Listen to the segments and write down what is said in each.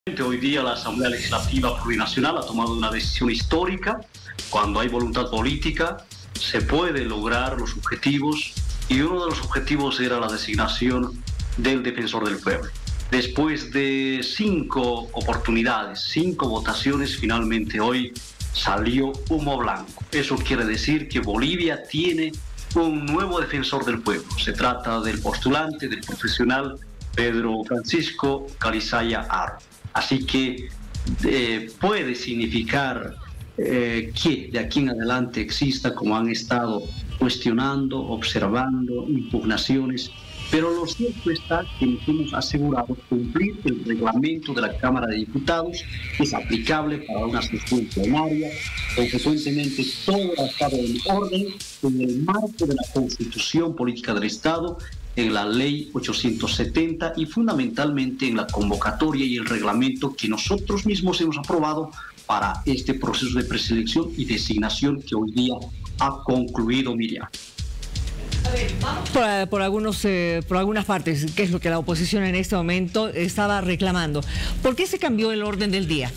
Hoy día la Asamblea Legislativa Plurinacional ha tomado una decisión histórica. Cuando hay voluntad política se puede lograr los objetivos, y uno de los objetivos era la designación del defensor del pueblo. Después de 5 oportunidades, 5 votaciones, finalmente hoy salió humo blanco. Eso quiere decir que Bolivia tiene un nuevo defensor del pueblo. Se trata del postulante, del profesional Pedro Francisco Calizaya Haro. Así que puede significar que de aquí en adelante exista, como han estado cuestionando, observando, impugnaciones, pero lo cierto está que nos hemos asegurado cumplir el reglamento de la Cámara de Diputados, que es aplicable para una sesión plenaria. Consecuentemente, todo ha estado en orden en el marco de la Constitución Política del Estado, en la Ley 870 y fundamentalmente en la convocatoria y el reglamento que nosotros mismos hemos aprobado para este proceso de preselección y designación que hoy día ha concluido, Miriam. A ver, vamos por algunas partes, ¿qué es lo que la oposición en este momento estaba reclamando? ¿Por qué se cambió el orden del día?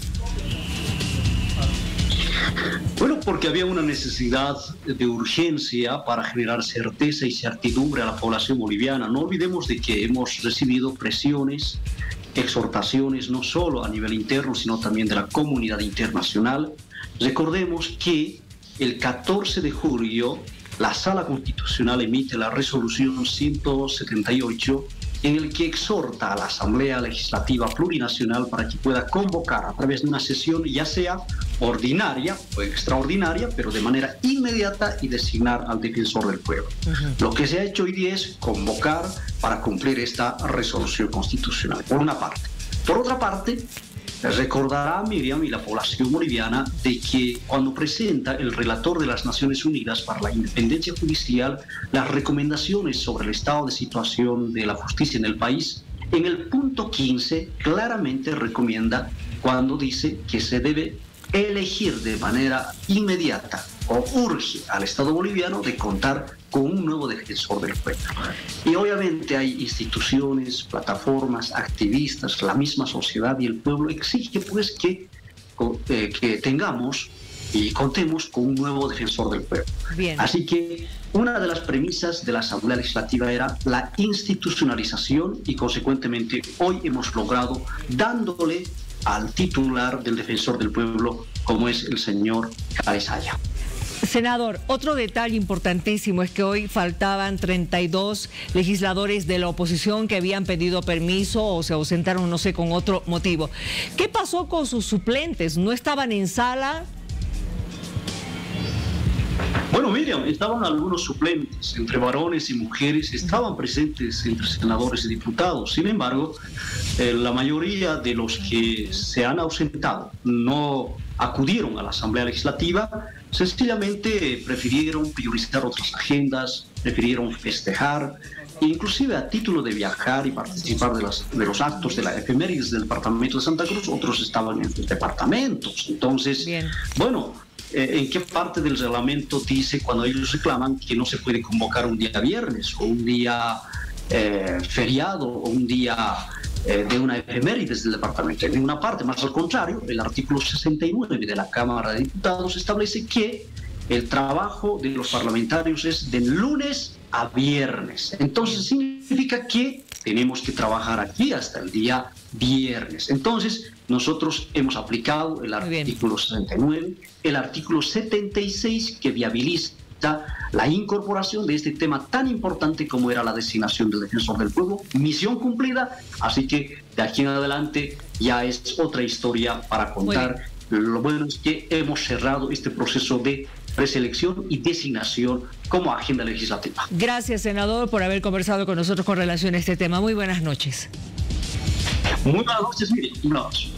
Bueno, porque había una necesidad de urgencia para generar certeza y certidumbre a la población boliviana. No olvidemos de que hemos recibido presiones, exhortaciones, no solo a nivel interno, sino también de la comunidad internacional. Recordemos que el 14 de julio la Sala Constitucional emite la resolución 178 en el que exhorta a la Asamblea Legislativa Plurinacional para que pueda convocar a través de una sesión, ya sea ordinaria o extraordinaria, pero de manera inmediata, y designar al defensor del pueblo. Lo que se ha hecho hoy día es convocar para cumplir esta resolución constitucional, por una parte. Por otra parte, recordará Miriam y la población boliviana de que cuando presenta el relator de las Naciones Unidas para la Independencia Judicial las recomendaciones sobre el estado de situación de la justicia en el país, en el punto 15 claramente recomienda, cuando dice que se debe elegir de manera inmediata o urge al Estado boliviano de contar con un nuevo defensor del pueblo. Y obviamente hay instituciones, plataformas, activistas, la misma sociedad, y el pueblo exige pues que tengamos y contemos con un nuevo defensor del pueblo. Bien. Así que una de las premisas de la Asamblea Legislativa era la institucionalización, y consecuentemente hoy hemos logrado dándole al titular del defensor del pueblo, como es el señor Calizaya. Senador, otro detalle importantísimo es que hoy faltaban 32 legisladores de la oposición que habían pedido permiso o se ausentaron, no sé, con otro motivo. ¿Qué pasó con sus suplentes? ¿No estaban en sala? Bueno, Miriam, estaban algunos suplentes, entre varones y mujeres, estaban presentes entre senadores y diputados. Sin embargo, la mayoría de los que se han ausentado no acudieron a la Asamblea Legislativa, sencillamente prefirieron priorizar otras agendas, prefirieron festejar, inclusive a título de viajar y participar de los actos de la efemérides del departamento de Santa Cruz. Otros estaban en sus departamentos. Entonces, bien. Bueno, ¿en qué parte del reglamento dice cuando ellos reclaman que no se puede convocar un día viernes o un día feriado o un día de una efemérides del departamento? En ninguna parte, más al contrario, el artículo 69 de la Cámara de Diputados establece que el trabajo de los parlamentarios es de lunes a viernes. Entonces significa que tenemos que trabajar aquí hasta el día viernes. Entonces nosotros hemos aplicado el artículo 69, el artículo 76 que viabiliza la incorporación de este tema tan importante como era la designación del defensor del pueblo. Misión cumplida, así que de aquí en adelante ya es otra historia para contar. Lo bueno es que hemos cerrado este proceso de preselección y designación como agenda legislativa. Gracias, senador, por haber conversado con nosotros con relación a este tema. Muy buenas noches. Muy buenas noches, Miriam. Un abrazo.